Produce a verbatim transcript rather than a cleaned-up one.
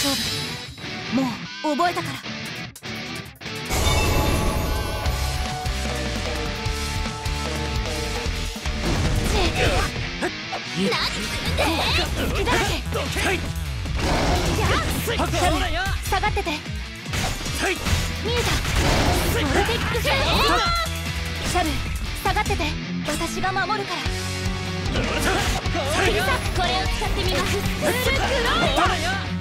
勝負もう覚えたから。何するんでいだらけ。シャブ下がってて。見えた。ソルティックフレーム。シャブ下がってて。私が守るから。小さくこれを使ってみます。ウルクローヤ